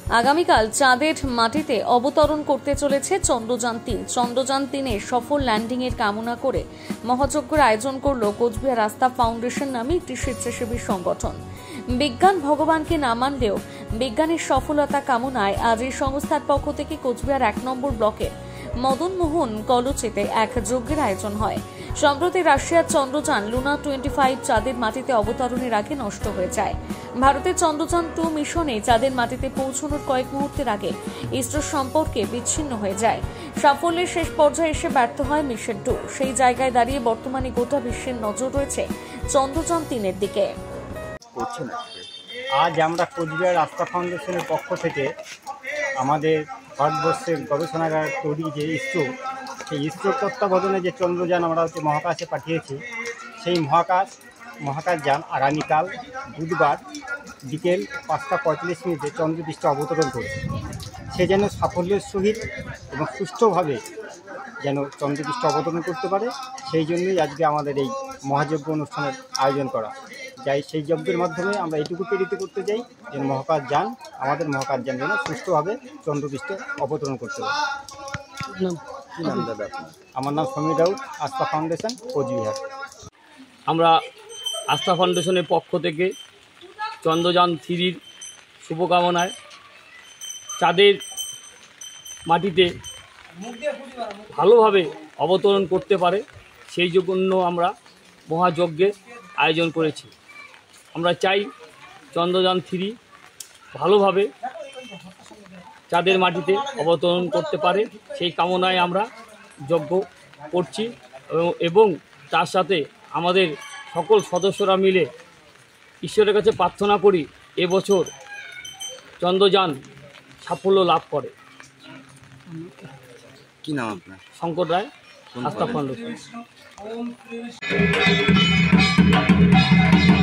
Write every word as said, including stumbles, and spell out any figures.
আগামীকাল চাঁদের মাটিতে অবতরণ করতে চলেছে চন্দ্রযান তিন। চন্দ্রযান তিনের সফল ল্যান্ডিং এর কামনা করে মহাযজ্ঞের আয়োজন করল কোচবিহার আস্থা ফাউন্ডেশন নামে একটি স্বেচ্ছাসেবী সংগঠন। বিজ্ঞান ভগবানকে না মানলেও বিজ্ঞানের সফলতা কামনায় আজ এই সংস্থার পক্ষ থেকে কোচবিহার এক নম্বর ব্লকের মদনমোহন কলচেতে এক যজ্ঞের আয়োজন হয়। সম্প্রতি রাশিয়ার চন্দ্রযান লুনা টোয়েন্টি ফাইভ চাঁদের মাটিতে অবতরণের আগে নষ্ট হয়ে যায়। ভারতের চন্দ্রযান টু মিশনে চাঁদের মাটিতে পৌঁছানোর কয়েক মুহূর্তের আগে ইসরোর সম্পর্কে বিচ্ছিন্ন হয়ে যায়। সাফল্যের শেষ পর্যায়ে এসে ব্যর্থ হয় মিশন টু। সেই জায়গায় দাঁড়িয়ে বর্তমানে গোটা বিশ্বের নজর রয়েছে চন্দ্রযান তিনের দিকে। আজ আমরা কোচবিহার আস্থা ফাউন্ডেশনের পক্ষ থেকে আমাদের ভারতবর্ষের গবেষণাগার তৈরি যে ইসরো, সেই ইসরোর তত্ত্বাবধানে যে চন্দ্রযান আমরা হচ্ছে মহাকাশে পাঠিয়েছি, সেই মহাকাশ মহাকাশযান আগামীকাল বুধবার বিকেল পাঁচটা পঁয়তাল্লিশ মিনিটে চন্দ্রপৃষ্ঠে অবতরণ করেছে। সে যেন সাফল্যের সহিত এবং সুষ্ঠুভাবে যেন চন্দ্রপৃষ্ঠে অবতরণ করতে পারে, সেই জন্যই আজকে আমাদের এই মহাযজ্ঞ অনুষ্ঠানের আয়োজন করা। যাই সেই যজ্ঞের মাধ্যমে আমরা এটুকু প্রেরিত করতে চাই যে মহাকাশযান আমাদের মহাকাশযান যেন সুষ্ঠুভাবে চন্দ্রপৃষ্ঠে অবতরণ করতে পারে। কী নাম দাদা? আমার নাম সমীর রাউত, আস্থা ফাউন্ডেশন, কোচবিহার। আমরা আস্থা ফাউন্ডেশনের পক্ষ থেকে চন্দ্রযান থ্রির শুভকামনায় চাঁদের মাটিতে ভালোভাবে অবতরণ করতে পারে সেই জন্য আমরা মহাযজ্ঞের আয়োজন করেছি। আমরা চাই চন্দ্রযান থ্রি ভালোভাবে চাঁদের মাটিতে অবতরণ করতে পারে, সেই কামনায় আমরা যজ্ঞ করছি এবং তার সাথে আমাদের সকল সদস্যরা মিলে ঈশ্বরের কাছে প্রার্থনা করি এবছর চন্দ্রযান সাফল্য লাভ করে। কি নাম আপনার? শঙ্কর রায়, আস্থা ফাউন্ডেশন।